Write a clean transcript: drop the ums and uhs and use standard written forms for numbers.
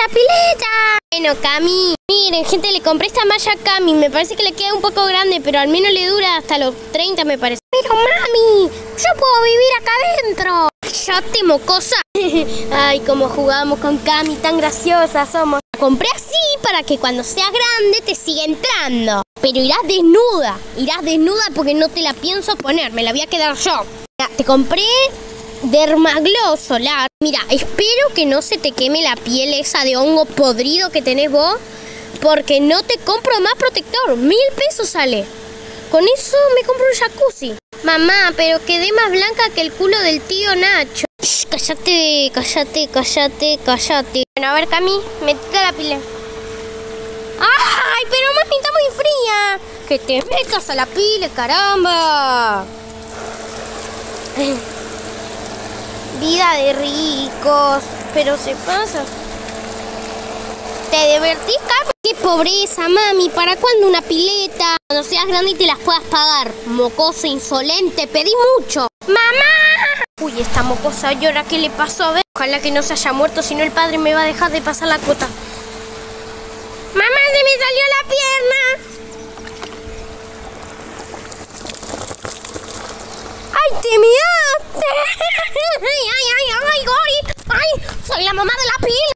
la pileta! Bueno, Cami, miren, gente, le compré esta malla a Cami. Me parece que le queda un poco grande, pero al menos le dura hasta los 30, me parece. Pero, mami, yo puedo vivir acá adentro. ¡Cállate, mocosa! Ay, cómo jugamos con Cami, tan graciosas somos. La compré así para que cuando seas grande te siga entrando. Pero irás desnuda porque no te la pienso poner, me la voy a quedar yo. Te compré Dermaglow Solar. Mira, espero que no se te queme la piel esa de hongo podrido que tenés vos, porque no te compro más protector. 1000 pesos sale. Con eso me compro un jacuzzi. Mamá, pero quedé más blanca que el culo del tío Nacho. Shh, cállate. Bueno, a ver, Cami, metete a la pila. ¡Ay, pero mami, está muy fría! Que te metas a la pila, caramba. Vida de ricos, pero se pasa. ¿Te divertís, Cami? ¡Qué pobreza, mami! ¿Para cuándo una pileta? Cuando seas grande y te las puedas pagar. Mocosa insolente, pedí mucho. ¡Mamá! Uy, esta mocosa llora. ¿Qué le pasó? A ver, ojalá que no se haya muerto, si no el padre me va a dejar de pasar la cuota. ¡Mamá, se me salió la pierna! ¡Ay, te measte! ¡Ay! ¡Soy la mamá de la pila!